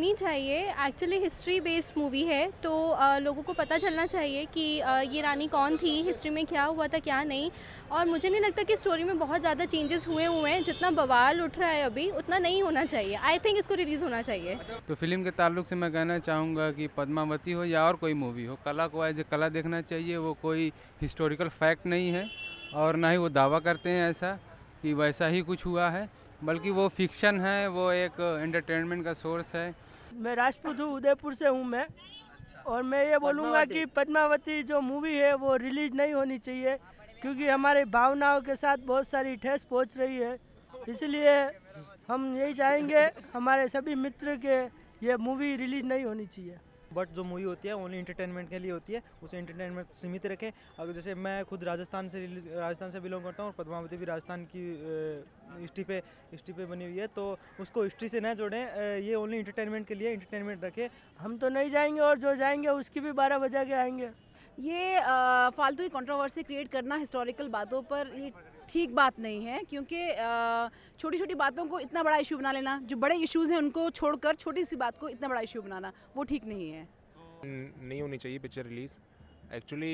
होनी चाहिए। Actually history based movie है तो लोगों को पता चलना चाहिए कि ये रानी कौन थी, हिस्ट्री में क्या हुआ था क्या नहीं। और मुझे नहीं लगता कि स्टोरी में बहुत ज़्यादा चेंजेस हुए हैं। जितना बवाल उठ रहा है अभी उतना नहीं होना चाहिए। आई थिंक इसको रिलीज़ होना चाहिए। तो फिल्म के ताल्लुक से मैं कहना चाहूँगा कि पद्मावती हो या और कोई मूवी हो, कला को एज ए कला देखना चाहिए। वो कोई हिस्टोरिकल फैक्ट नहीं है और ना ही वो दावा करते हैं ऐसा कि वैसा ही कुछ हुआ है, बल्कि वो फिक्शन है, वो एक एंटरटेनमेंट का सोर्स है। मैं राजपूत हूँ, उदयपुर से हूँ मैं। और मैं ये बोलूँगा कि पद्मावती जो मूवी है वो रिलीज नहीं होनी चाहिए, क्योंकि हमारे भावनाओं के साथ बहुत सारी ठेस पहुँच रही है। इसलिए हम यही चाहेंगे हमारे सभी मित्र के ये मूवी रिलीज नहीं होनी चाहिए। बट जो मूवी होती है ओनली इंटरटेनमेंट के लिए होती है, उसे इंटरटेनमेंट सीमित रखें। अगर जैसे मैं खुद राजस्थान से बिलोंग करता हूँ और पद्मावती भी राजस्थान की हिस्ट्री पे बनी हुई है, तो उसको हिस्ट्री से न जोड़ें। ये ओनली इंटरटेनमेंट के लिए इंटरटेनमेंट रखें। हम तो नहीं जाएंगे और जो जाएंगे उसकी भी 12 बजा के आएंगे। ये फालतू की कंट्रोवर्सी क्रिएट करना हिस्टोरिकल बातों पर ये ठीक बात नहीं है, क्योंकि छोटी छोटी बातों को इतना बड़ा इशू बना लेना, जो बड़े इश्यूज हैं उनको छोड़कर छोटी सी बात को इतना बड़ा इशू बनाना वो ठीक नहीं है। नहीं होनी चाहिए पिक्चर रिलीज़। एक्चुअली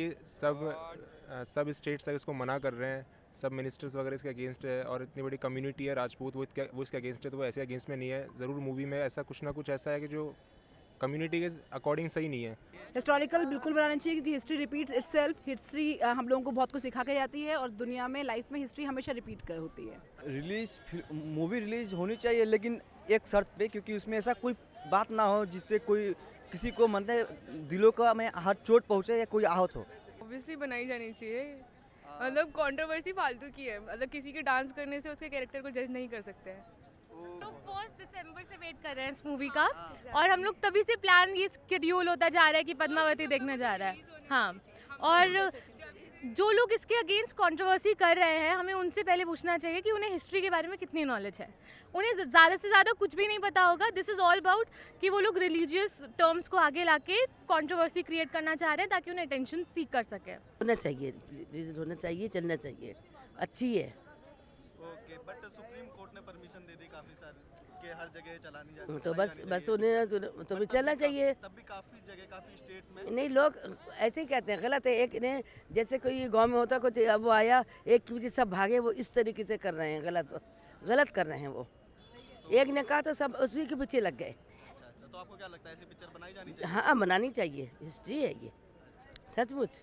सब स्टेट्स इसको मना कर रहे हैं, सब मिनिस्टर्स वगैरह इसके अगेंस्ट है, और इतनी बड़ी कम्युनिटी है राजपूत वो इसके अगेंस्ट है, तो वो ऐसे अगेंस्ट में नहीं है। ज़रूर मूवी में ऐसा कुछ ना कुछ ऐसा है कि जो कम्युनिटी के अकॉर्डिंग सही नहीं है। हिस्टोरिकल बिल्कुल बनाना चाहिए, क्योंकि हिस्ट्री रिपीट्स इटसेल्फ। हिस्ट्री हम लोगों को बहुत कुछ सिखा के जाती है और दुनिया में लाइफ में हिस्ट्री हमेशा रिपीट कर होती है। मूवी रिलीज होनी चाहिए, लेकिन एक शर्त पे, क्योंकि उसमें ऐसा कोई बात ना हो जिससे कोई किसी को मतलब दिलों का में हाथ चोट पहुँचे या कोई आहत हो। ऑब्वियसली बनाई जानी चाहिए। मतलब कंट्रोवर्सी फालतू की है। मतलब किसी के डांस करने से उसके कैरेक्टर को जज नहीं कर सकते हैं। लोग 1 दिसंबर से वेट कर रहे हैं इस मूवी का, और हम लोग तभी से प्लान ये शेड्यूल होता जा रहा है कि पद्मावती देखने जा रहा है। हाँ, और जो लोग इसके अगेंस्ट कंट्रोवर्सी कर रहे हैं, हमें उनसे पहले पूछना चाहिए कि उन्हें हिस्ट्री के बारे में कितनी नॉलेज है। उन्हें ज़्यादा से ज़्यादा कुछ भी नहीं पता होगा। दिस इज़ ऑल अबाउट कि वो लोग रिलीजियस टर्म्स को आगे लाके कंट्रोवर्सी क्रिएट करना चाह रहे हैं ताकि उन्हें अटेंशन सीक कर सके। होना चाहिए, रिलीज होना चाहिए, चलना चाहिए, अच्छी है। ओके, बट सुप्रीम कोर्ट ने परमिशन दे दी काफी सारे कि हर जगह चलानी जाती है, तो बस उन्हें तो भी चलना चाहिए। तब भी काफी जगह काफी स्टेट्स में नहीं, लोग ऐसे ही कहते हैं, गलत है। एक ने जैसे कोई गांव में होता कुछ, अब वो आया एक की वजह सब भागे, वो इस तरीके से कर रहे हैं, गलत कर रहे हैं। वो एक ने कहा तो सब उसी के पीछे लग गए। तो आपको क्या लगता है ऐसी पिक्चर बनाई जानी चाहिए? हाँ, बनानी चाहिए, हिस्ट्री है ये, सचमुच।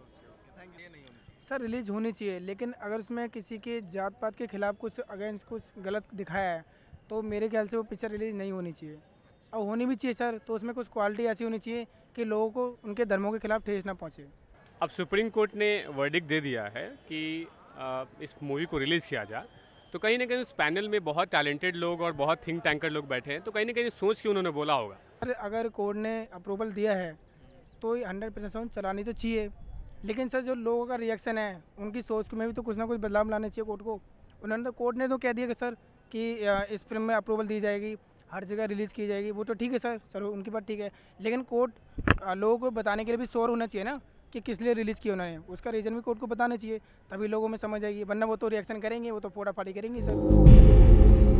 सर रिलीज होनी चाहिए, लेकिन अगर उसमें किसी के जात पात के खिलाफ कुछ अगेंस्ट कुछ गलत दिखाया है तो मेरे ख्याल से वो पिक्चर रिलीज नहीं होनी चाहिए। और होनी भी चाहिए सर, तो उसमें कुछ क्वालिटी ऐसी होनी चाहिए कि लोगों को उनके धर्मों के खिलाफ ठेस ना पहुँचे। अब सुप्रीम कोर्ट ने वर्डिक्ट दे दिया है कि इस मूवी को रिलीज़ किया जाए, तो कहीं ना कहीं उस पैनल में बहुत टैलेंटेड लोग और बहुत थिंक टैंकर लोग बैठे हैं, तो कहीं ना कहीं सोच के उन्होंने बोला होगा। अगर कोर्ट ने अप्रूवल दिया है तो 100% चलानी तो चाहिए, लेकिन सर जो लोगों का रिएक्शन है उनकी सोच में भी तो कुछ ना कुछ बदलाव लाना चाहिए कोर्ट को। कोर्ट ने तो कह दिया कि सर कि इस फिल्म में अप्रूवल दी जाएगी, हर जगह रिलीज़ की जाएगी, वो तो ठीक है सर उनकी बात ठीक है, लेकिन कोर्ट लोगों को बताने के लिए भी श्योर होना चाहिए ना कि किस लिए रिलीज़ किया उन्होंने, उसका रीज़न भी कोर्ट को बताना चाहिए, तभी लोगों में समझ आएगी। वरना वो तो रिएक्शन करेंगे, वो तो फोड़ा फाड़ी करेंगे सर।